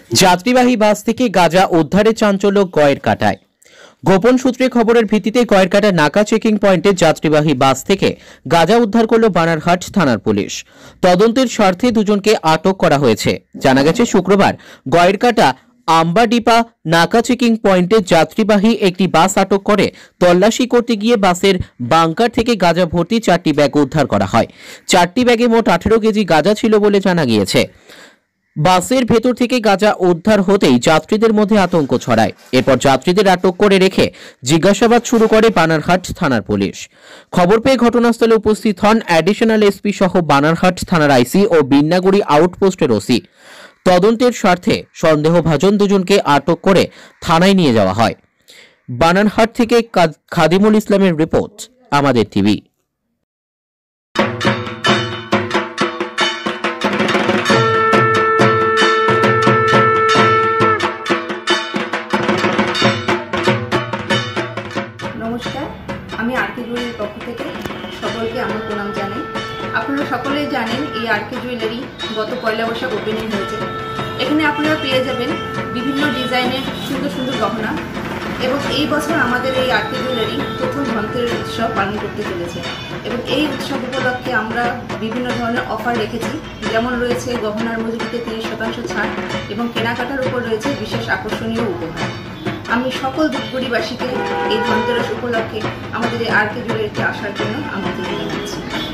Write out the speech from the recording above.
যাত্রীবাহী বাস থেকে গাঁজা উদ্ধারে চাঞ্চল্য গয়েরকাটায়। গোপন সূত্রে খবরের ভিত্তিতে গয়েরকাটা নাকা চেকিং পয়েন্টে যাত্রীবাহী বাস থেকে গাঁজা উদ্ধার করল বানারহাট থানার পুলিশ। তদন্তের স্বার্থে দুজনকে আটক করা হয়েছে। জানা গেছে শুক্রবার গয়েরকাটা আম্বাডিপা নাকা চেকিং পয়েন্টে যাত্রীবাহী একটি বাস আটক করে তল্লাশি করতে গিয়ে বাসের বাংকার থেকে গাঁজা ভর্তি 4টি ব্যাগ উদ্ধার করা হয়। 4টি ব্যাগে মোট 18 কেজি গাঁজা ছিল বলে জানা গিয়েছে। বাসের ভেতর থেকে গাঁজা উদ্ধার হতেই যাত্রীদের মধ্যে আতঙ্ক ছড়ায়। এরপর যাত্রীদের আটক করে রেখে জিজ্ঞাসাবাদ শুরু করে বানারহাট থানার পুলিশ। খবর পেয়ে ঘটনাস্থলে উপস্থিত হন অ্যাডিশনাল এসপি সহ বানারহাট থানার আইসি ও বিন্নাগুড়ি আউটপোস্টের ওসি। তদন্তের স্বার্থে সন্দেহভাজন দুজনকে আটক করে থানায় নিয়ে যাওয়া হয়। বানারহাট থেকে খাদিমুল ইসলামের রিপোর্ট, আমাদের টিভি। নমস্কার, আমি আরকে জুয়েলারির পক্ষ থেকে সকলকে আমার প্রণাম জানাই। আপনারা সকলেই জানেন এই আরকে জুয়েলারি গত পয়লা বৈশাখ ওপেনিং হয়েছে। এখানে আপনারা পেয়ে যাবেন বিভিন্ন ডিজাইনের সুন্দর সুন্দর গহনা, এবং এই বছর আমাদের এই আরকে জুয়েলারি প্রথম ধনতেরাস উৎসব পালন করতে চলেছে। এবং এই উৎসব উপলক্ষে আমরা বিভিন্ন ধরনের অফার রেখেছি, যেমন রয়েছে গহনার মজুরিতে 30% ছাড় এবং কেনাকাটার উপর রয়েছে বিশেষ আকর্ষণীয় উপহার। আমি সকল ধূপগুড়িবাসীকে এই ধনতেরাস উপলক্ষে আমাদের এই আরকে জুয়েলারিতে আসার জন্য আমন্ত্রণ জানাচ্ছি।